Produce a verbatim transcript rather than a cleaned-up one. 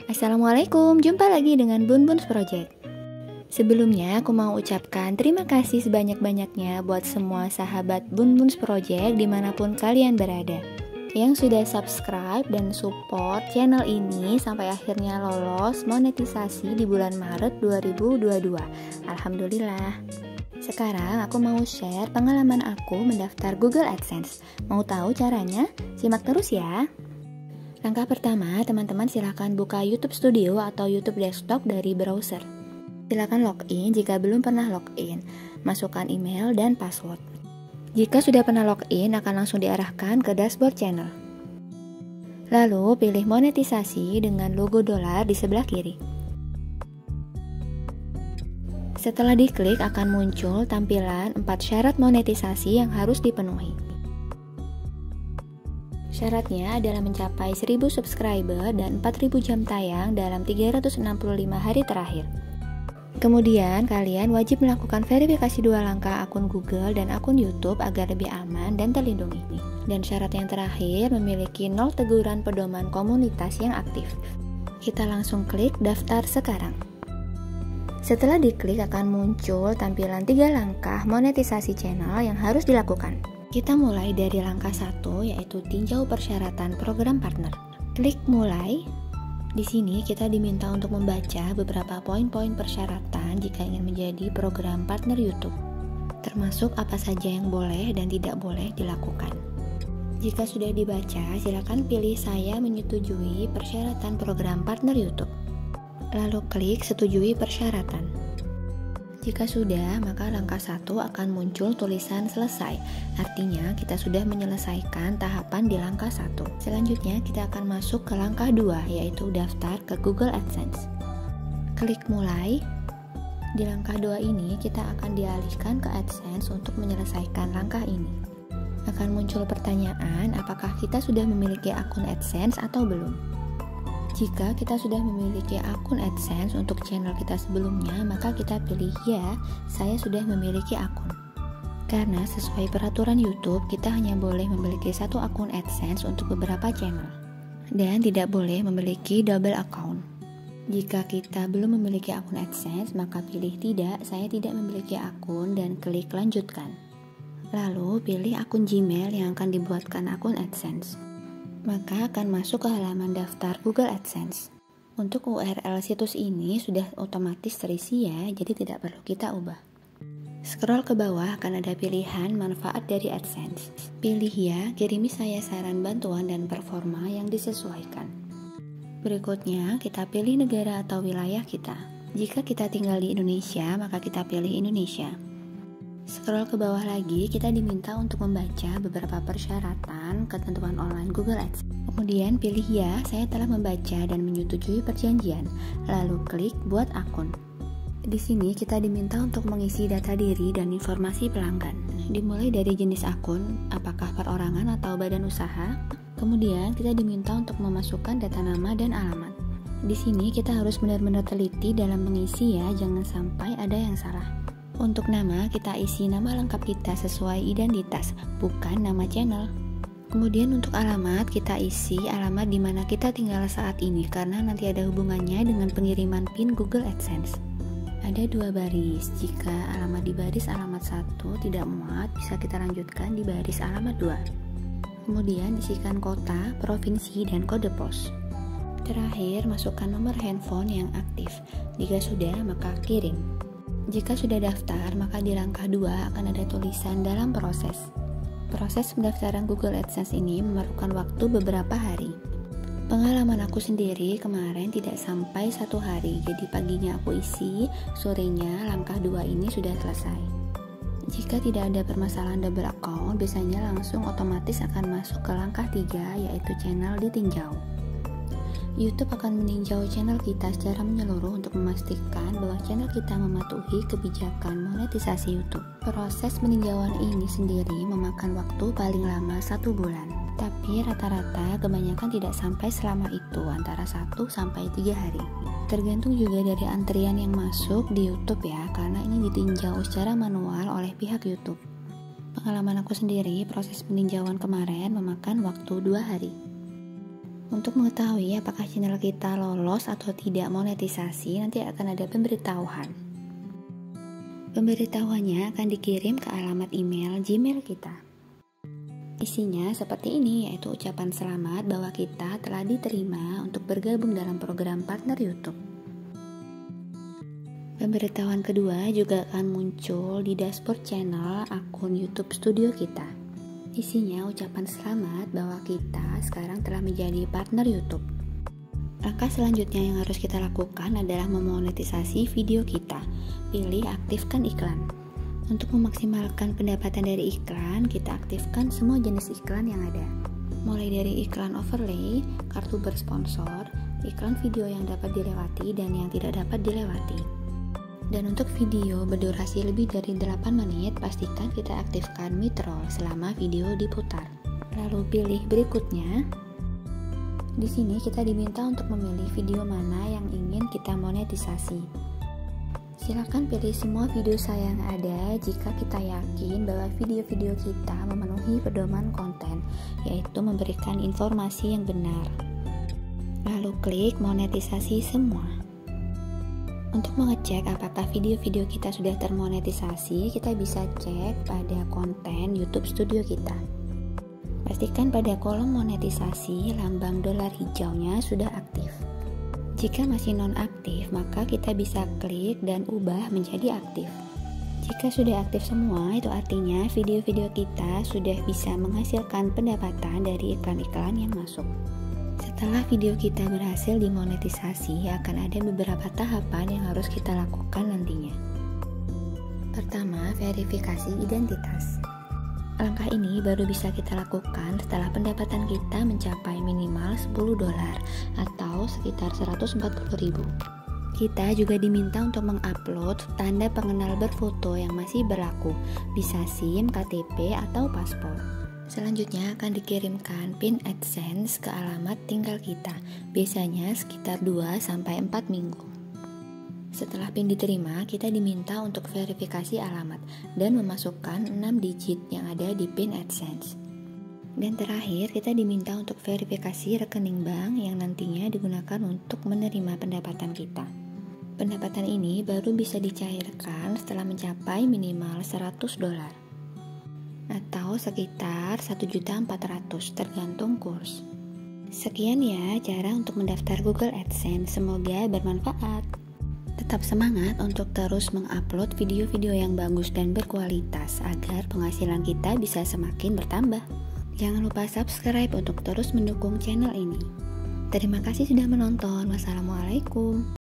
Assalamualaikum, jumpa lagi dengan Bun Bun's Project. Sebelumnya aku mau ucapkan terima kasih sebanyak-banyaknya buat semua sahabat Bun Bun's Project dimanapun kalian berada, yang sudah subscribe dan support channel ini sampai akhirnya lolos monetisasi di bulan Maret dua ribu dua puluh dua. Alhamdulillah. Sekarang aku mau share pengalaman aku mendaftar Google AdSense. Mau tahu caranya? Simak terus ya. Langkah pertama, teman-teman silakan buka YouTube Studio atau YouTube Desktop dari browser. Silakan login jika belum pernah login. Masukkan email dan password. Jika sudah pernah login, akan langsung diarahkan ke dashboard channel. Lalu pilih monetisasi dengan logo dolar di sebelah kiri. Setelah diklik akan muncul tampilan empat syarat monetisasi yang harus dipenuhi. Syaratnya adalah mencapai seribu subscriber dan empat ribu jam tayang dalam tiga ratus enam puluh lima hari terakhir. Kemudian kalian wajib melakukan verifikasi dua langkah akun Google dan akun YouTube agar lebih aman dan terlindungi. Dan syarat yang terakhir memiliki nol teguran pedoman komunitas yang aktif. Kita langsung klik daftar sekarang. Setelah diklik akan muncul tampilan tiga langkah monetisasi channel yang harus dilakukan. Kita mulai dari langkah satu, yaitu tinjau persyaratan program partner. Klik mulai. Di sini kita diminta untuk membaca beberapa poin-poin persyaratan jika ingin menjadi program partner YouTube, termasuk apa saja yang boleh dan tidak boleh dilakukan. Jika sudah dibaca, silakan pilih saya menyetujui persyaratan program partner YouTube. Lalu klik setujui persyaratan. Jika sudah, maka langkah satu akan muncul tulisan selesai. Artinya kita sudah menyelesaikan tahapan di langkah satu. Selanjutnya kita akan masuk ke langkah dua, yaitu daftar ke Google AdSense. Klik mulai. Di langkah dua ini kita akan dialihkan ke AdSense untuk menyelesaikan langkah ini. Akan muncul pertanyaan apakah kita sudah memiliki akun AdSense atau belum. Jika kita sudah memiliki akun AdSense untuk channel kita sebelumnya, maka kita pilih ya, saya sudah memiliki akun. Karena sesuai peraturan YouTube, kita hanya boleh memiliki satu akun AdSense untuk beberapa channel. Dan tidak boleh memiliki double account. Jika kita belum memiliki akun AdSense, maka pilih tidak, saya tidak memiliki akun dan klik lanjutkan. Lalu pilih akun Gmail yang akan dibuatkan akun AdSense. Maka akan masuk ke halaman daftar Google AdSense. Untuk U R L situs ini sudah otomatis terisi ya, jadi tidak perlu kita ubah. Scroll ke bawah akan ada pilihan manfaat dari AdSense. Pilih ya, kirimi saya saran bantuan dan performa yang disesuaikan. Berikutnya, kita pilih negara atau wilayah kita. Jika kita tinggal di Indonesia, maka kita pilih Indonesia. Scroll ke bawah lagi, kita diminta untuk membaca beberapa persyaratan ketentuan online Google Ads. Kemudian pilih ya, saya telah membaca dan menyetujui perjanjian. Lalu klik buat akun. Di sini kita diminta untuk mengisi data diri dan informasi pelanggan. Dimulai dari jenis akun, apakah perorangan atau badan usaha. Kemudian kita diminta untuk memasukkan data nama dan alamat. Di sini kita harus benar-benar teliti dalam mengisi ya, jangan sampai ada yang salah. Untuk nama, kita isi nama lengkap kita sesuai identitas, bukan nama channel. Kemudian untuk alamat, kita isi alamat di mana kita tinggal saat ini, karena nanti ada hubungannya dengan pengiriman PIN Google AdSense. Ada dua baris, jika alamat di baris alamat satu tidak muat, bisa kita lanjutkan di baris alamat dua. Kemudian isikan kota, provinsi, dan kode pos. Terakhir, masukkan nomor handphone yang aktif. Jika sudah, maka kirim. Jika sudah daftar, maka di langkah dua akan ada tulisan dalam proses. Proses pendaftaran Google AdSense ini memerlukan waktu beberapa hari. Pengalaman aku sendiri kemarin tidak sampai satu hari, jadi paginya aku isi, sorenya langkah dua ini sudah selesai. Jika tidak ada permasalahan double account, biasanya langsung otomatis akan masuk ke langkah tiga, yaitu channel ditinjau. YouTube akan meninjau channel kita secara menyeluruh untuk memastikan bahwa channel kita mematuhi kebijakan monetisasi YouTube. Proses peninjauan ini sendiri memakan waktu paling lama satu bulan. Tapi rata-rata kebanyakan tidak sampai selama itu, antara satu sampai tiga hari. Tergantung juga dari antrian yang masuk di YouTube ya, karena ini ditinjau secara manual oleh pihak YouTube. Pengalaman aku sendiri, proses peninjauan kemarin memakan waktu dua hari. Untuk mengetahui apakah channel kita lolos atau tidak monetisasi, nanti akan ada pemberitahuan. Pemberitahuannya akan dikirim ke alamat email Gmail kita. Isinya seperti ini, yaitu ucapan selamat bahwa kita telah diterima untuk bergabung dalam program partner YouTube. Pemberitahuan kedua juga akan muncul di dashboard channel akun YouTube studio kita. Isinya ucapan selamat bahwa kita sekarang telah menjadi partner YouTube. Langkah selanjutnya yang harus kita lakukan adalah memonetisasi video kita. Pilih aktifkan iklan. Untuk memaksimalkan pendapatan dari iklan, kita aktifkan semua jenis iklan yang ada. Mulai dari iklan overlay, kartu bersponsor, iklan video yang dapat dilewati dan yang tidak dapat dilewati. Dan untuk video berdurasi lebih dari delapan menit, pastikan kita aktifkan mid-roll selama video diputar. Lalu pilih berikutnya. Di sini kita diminta untuk memilih video mana yang ingin kita monetisasi. Silakan pilih semua video saya yang ada jika kita yakin bahwa video-video kita memenuhi pedoman konten, yaitu memberikan informasi yang benar. Lalu klik monetisasi semua. Untuk mengecek apakah video-video kita sudah termonetisasi, kita bisa cek pada konten YouTube Studio kita. Pastikan pada kolom monetisasi lambang dolar hijaunya sudah aktif. Jika masih non-aktif, maka kita bisa klik dan ubah menjadi aktif. Jika sudah aktif semua, itu artinya video-video kita sudah bisa menghasilkan pendapatan dari iklan-iklan yang masuk. Setelah video kita berhasil dimonetisasi, akan ada beberapa tahapan yang harus kita lakukan nantinya. Pertama, verifikasi identitas. Langkah ini baru bisa kita lakukan setelah pendapatan kita mencapai minimal sepuluh dolar atau sekitar seratus empat puluh ribu. Kita juga diminta untuk mengupload tanda pengenal berfoto yang masih berlaku, bisa SIM, K T P, atau paspor. Selanjutnya akan dikirimkan pin AdSense ke alamat tinggal kita, biasanya sekitar dua sampai empat minggu. Setelah pin diterima, kita diminta untuk verifikasi alamat dan memasukkan enam digit yang ada di pin AdSense. Dan terakhir, kita diminta untuk verifikasi rekening bank yang nantinya digunakan untuk menerima pendapatan kita. Pendapatan ini baru bisa dicairkan setelah mencapai minimal seratus dolar. Atau sekitar satu juta empat ratus ribu tergantung kurs. Sekian ya cara untuk mendaftar Google AdSense, semoga bermanfaat. Tetap semangat untuk terus mengupload video-video yang bagus dan berkualitas agar penghasilan kita bisa semakin bertambah. Jangan lupa subscribe untuk terus mendukung channel ini. Terima kasih sudah menonton. Wassalamualaikum.